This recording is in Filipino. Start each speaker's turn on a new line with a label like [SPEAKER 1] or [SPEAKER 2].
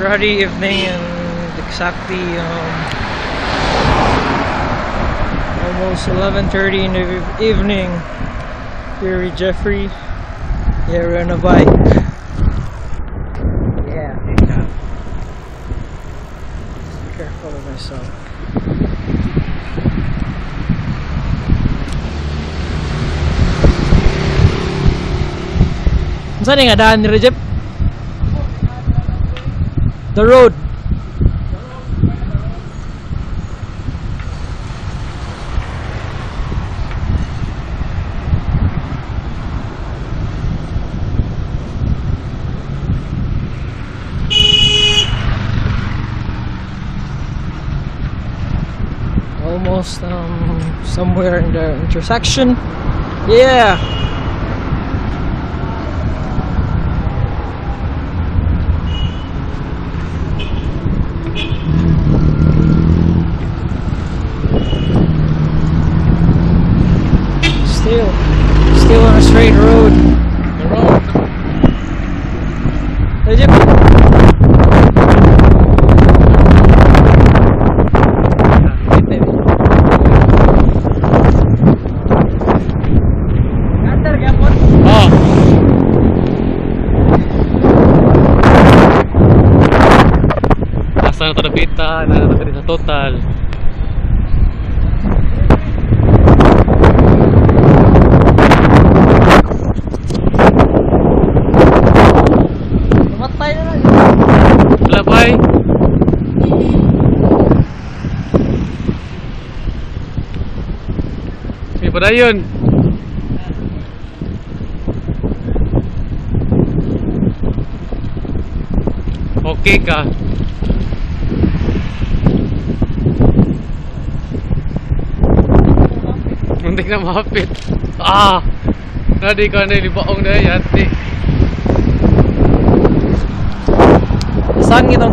[SPEAKER 1] Friday evening and exactly almost 11:30 in the evening. Here with Jeffrey. Yeah, we're on a bike. Yeah. Be careful of myself. Saan nga daan ni Jeff? The road. Almost somewhere in the intersection. Yeah. Still on a straight road. The road. Oh. Asa na ito napitan, na sa total. Labay. May padayon. Okay ka. Muntik na mahapit. Nadi ka na libaong na yati. Saan itong